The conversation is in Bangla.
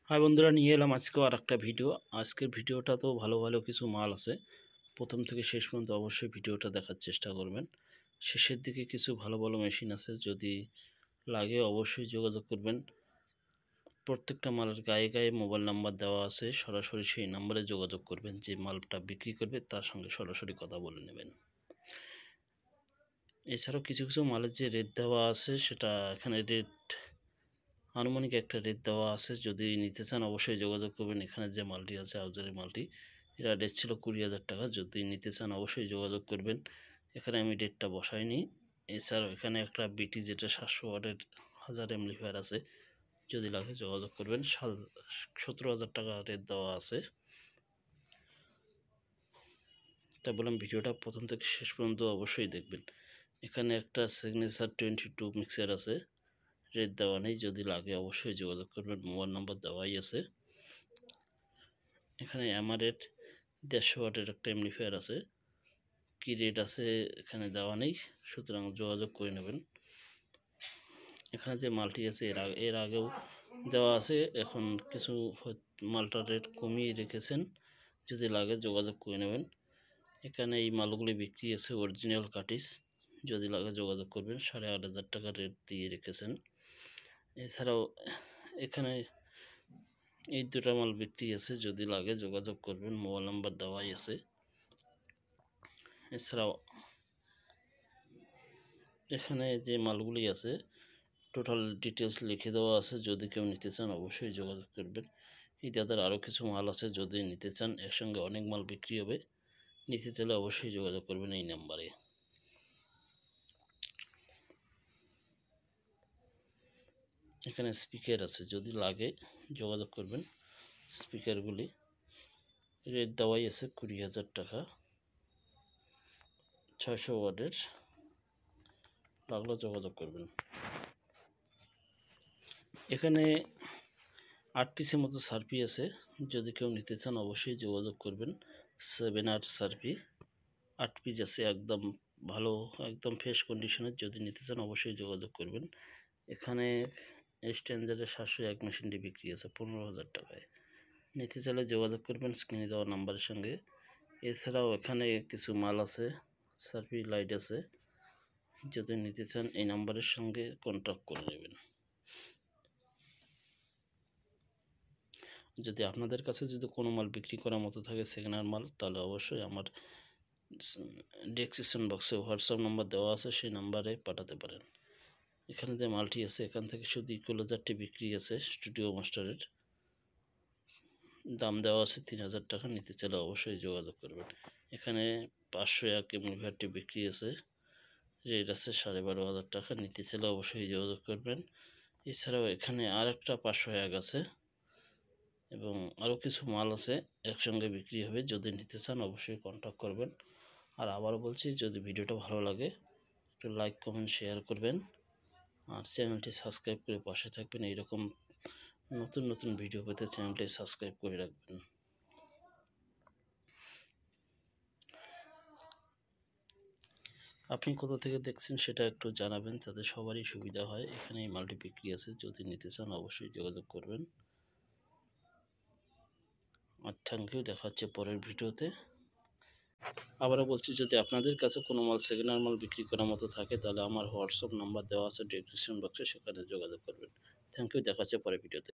হাই বন্ধুরা, নিয়ে এলাম আজকেও আর একটা ভিডিও। আজকের ভিডিওটা তো ভালো ভালো কিছু মাল আছে, প্রথম থেকে শেষ পর্যন্ত অবশ্যই ভিডিওটা দেখার চেষ্টা করবেন। শেষের দিকে কিছু ভালো ভালো মেশিন আছে, যদি লাগে অবশ্যই যোগাযোগ করবেন। প্রত্যেকটা মালের গায়ে গায়ে মোবাইল নাম্বার দেওয়া আছে, সরাসরি সেই নাম্বারে যোগাযোগ করবেন। যে মালটা বিক্রি করবে তার সঙ্গে সরাসরি কথা বলে নেবেন। এছাড়াও কিছু কিছু মালের যে রেট দেওয়া আছে, সেটা এখানে রেট আনুমানিক একটা রেট দেওয়া আছে, যদি নিতে চান অবশ্যই যোগাযোগ করবেন। এখানে যে মালটি আছে আউজারের মালটি, এটা রেট ছিল 20,000 টাকা। যদি নিতে চান অবশ্যই যোগাযোগ করবেন। এখানে আমি রেটটা বসাইনি। এছাড়াও এখানে একটা বিটি যেটা 700 ওয়াটের 1000 এমপ্লিফায়ার আছে, যদি লাগে যোগাযোগ করবেন। 17,000 টাকা রেট দেওয়া আছে। তা বললাম ভিডিওটা প্রথম থেকে শেষ পর্যন্ত অবশ্যই দেখবেন। এখানে একটা সিগনেচার 22 মিক্সার আছে, রেট দেওয়া নেই, যদি লাগে অবশ্যই যোগাযোগ করবেন। মোবাইল নাম্বার দেওয়াই আছে। এখানে এমারেট 150 ওয়াটের একটা এমপ্লিফায়ার আছে, কি রেট আছে এখানে দেওয়া নেই, সুতরাং যোগাযোগ করে নেবেন। এখানে যে মালটি আছে এর আগেও দেওয়া আছে, এখন কিছু মালটার রেট কমিয়ে রেখেছেন, যদি লাগে যোগাযোগ করে নেবেন। এখানে এই মালগুলি বিক্রি আছে অরিজিনাল কাটিস, যদি লাগে যোগাযোগ করবেন। 8,500 টাকা রেট দিয়ে রেখেছেন। এছাড়াও এখানে এই দুটো মাল বিক্রি আছে, যদি লাগে যোগাযোগ করবেন। মোবাইল নাম্বার দেওয়াই আছে। এছাড়াও এখানে যে মালগুলি আছে টোটাল ডিটেলস লিখে দেওয়া আছে, যদি কেউ নিতে চান অবশ্যই যোগাযোগ করবেন। এই দাদার আরও কিছু মাল আছে, যদি নিতে চান একসঙ্গে অনেক মাল বিক্রি হবে। নিতে চাইলে অবশ্যই যোগাযোগ করবেন এই নাম্বারে। এখানে স্পিকার আছে, যদি লাগে যোগাযোগ করবেন। স্পিকারগুলি রেট দেওয়াই আছে 20,000 টাকা, 600 ওয়াটের, লাগলে যোগাযোগ করবেন। এখানে 8 পিসের মতো সার্ভি আছে, যদি কেউ নিতে চান অবশ্যই যোগাযোগ করবেন। 7R সার্ভি 8 পিস আছে, একদম ভালো, একদম ফ্রেশ কন্ডিশনের। যদি নিতে চান অবশ্যই যোগাযোগ করবেন। এখানে স্ট্যান্ডার্ডের 701 মেশিনটি বিক্রি আছে 15,000 টাকায়। নিতে চাইলে যোগাযোগ করবেন স্ক্রিনে দেওয়া নাম্বারের সঙ্গে। এছাড়াও এখানে কিছু মাল আছে, সার্ভি লাইট আছে, যদি নিতে চান এই নাম্বারের সঙ্গে কন্ট্যাক্ট করে নেবেন। যদি আপনাদের কাছে যদি কোনো মাল বিক্রি করার মতো থাকে সেকেন্ড হ্যান্ড মাল, তাহলে অবশ্যই আমার ডেসক্রিপশন বক্সে হোয়াটসঅ্যাপ নাম্বার দেওয়া আছে, সেই নাম্বারে পাঠাতে পারেন। এখানে যে মালটি আছে এখান থেকে শুধু ইকুয়ালাইজারটি বিক্রি আছে, স্টুডিও মাস্টারের, দাম দেওয়া আছে 3,000 টাকা। নিতে চাইলে অবশ্যই যোগাযোগ করবেন। এখানে 501 এমপ্লিফায়ারটি বিক্রি আছে, রেট আছে 12,500 টাকা। নিতে চাইলে অবশ্যই যোগাযোগ করবেন। এছাড়াও এখানে আর একটা 501 আছে এবং আরও কিছু মাল আছে, একসঙ্গে বিক্রি হবে। যদি নিতে চান অবশ্যই কন্ট্যাক্ট করবেন। আর আবারও বলছি, যদি ভিডিওটা ভালো লাগে একটু লাইক কমেন্ট শেয়ার করবেন, আর চ্যানেলটি সাবস্ক্রাইব করে পাশে থাকবেন। এইরকম নতুন নতুন ভিডিও পেতে চ্যানেলটি সাবস্ক্রাইব করে রাখবেন। আপনি কোথা থেকে দেখছেন সেটা একটু জানাবেন, তাতে সবারই সুবিধা হয়। এখানে এই মালটি বিক্রি আছে, যদি নিতে চান অবশ্যই যোগাযোগ করবেন। আর থ্যাংক ইউ, দেখা হচ্ছে পরের ভিডিওতে। আবারও বলছি, যদি আপনাদের কাছে কোনো মাল সেকেন্ড হ্যান্ড মাল বিক্রি করার মতো থাকে, তাহলে আমার হোয়াটসঅ্যাপ নাম্বার দেওয়া আছে ডেসক্রিপশন বক্সে, সেখানে যোগাযোগ করবেন। থ্যাংক ইউ, দেখা হচ্ছে পরের ভিডিওতে।